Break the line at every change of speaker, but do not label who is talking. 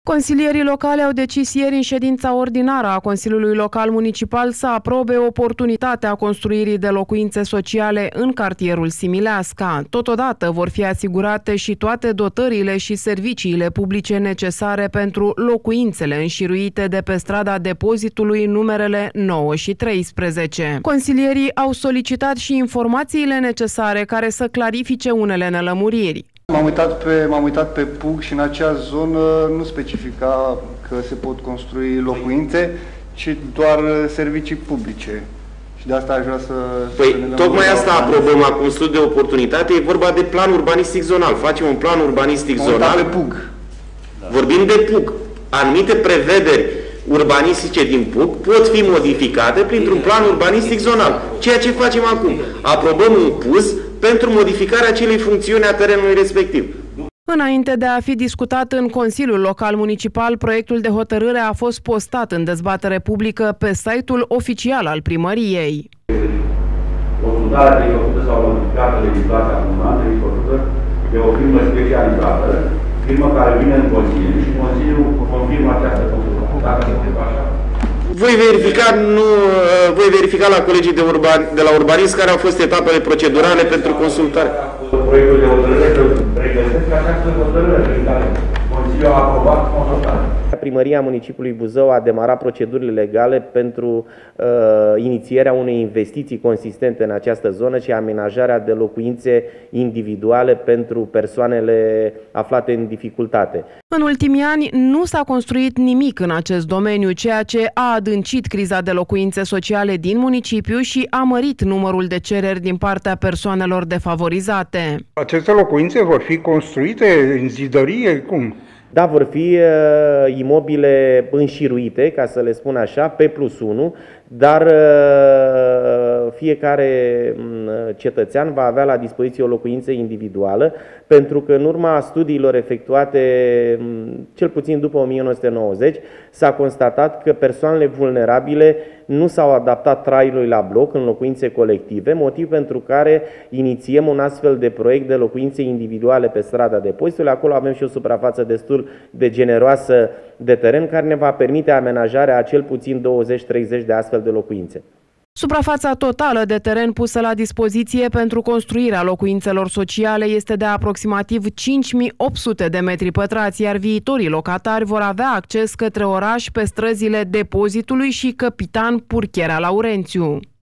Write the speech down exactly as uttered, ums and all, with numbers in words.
Consilierii locali au decis ieri în ședința ordinară a Consiliului Local Municipal să aprobe oportunitatea construirii de locuințe sociale în cartierul Simileasca. Totodată vor fi asigurate și toate dotările și serviciile publice necesare pentru locuințele înșiruite de pe strada Depozitului numerele nouă și treisprezece. Consilierii au solicitat și informațiile necesare care să clarifice unele nelămuriri.
M-am uitat pe, m-am uitat pe P U C și în acea zonă nu specifica că se pot construi locuințe, ci doar servicii publice. Și de asta aș vrea să...
Păi,
să
tocmai asta aprobăm acum studiu de oportunitate, e vorba de plan urbanistic zonal. Facem un plan urbanistic zonal.
Pe P U C.
Vorbim de P U C. Anumite prevederi urbanistice din P U C pot fi modificate printr-un plan urbanistic zonal. Ceea ce facem acum. Aprobăm un P U Z pentru modificarea acelei funcțiuni a terenului respectiv.
Înainte de a fi discutat în Consiliul Local Municipal, proiectul de hotărâre a fost postat în dezbatere publică pe site-ul oficial al primăriei.
Consultarea trebuie făcută sau modificată legislația comunală trebuie făcută de o firmă specializată, firmă care vine în Consiliu și Consiliul confirmă această consultare. Dacă se întâmplă așa.
Voi verifica, nu, voi verifica la colegii de, urban, de la urbanism care au fost etapele procedurale pentru consultare.
Proiectul de hotărâre pregătesc această hotărâre prin care Consiliul a aprobat consultarea.
Primăria Municipiului Buzău a demarat procedurile legale pentru uh, inițierea unei investiții consistente în această zonă și amenajarea de locuințe individuale pentru persoanele aflate în dificultate.
În ultimii ani nu s-a construit nimic în acest domeniu, ceea ce a adâncit criza de locuințe sociale din municipiu și a mărit numărul de cereri din partea persoanelor defavorizate.
Aceste locuințe vor fi construite în zidărie? Cum?
Da, vor fi uh, imobile înșiruite, ca să le spun așa, P plus unu, dar uh, fiecare uh, cetățean va avea la dispoziție o locuință individuală, pentru că în urma studiilor efectuate, uh, cel puțin după o mie nouă sute nouăzeci, s-a constatat că persoanele vulnerabile nu s-au adaptat traiului la bloc în locuințe colective, motiv pentru care inițiem un astfel de proiect de locuințe individuale pe strada Depozitului. Acolo avem și o suprafață destul de generoasă de teren care ne va permite amenajarea a cel puțin douăzeci treizeci de astfel de locuințe.
Suprafața totală de teren pusă la dispoziție pentru construirea locuințelor sociale este de aproximativ cinci mii opt sute de metri pătrați, iar viitorii locatari vor avea acces către oraș pe străzile Depozitului și Capitan Purcherea Laurențiu.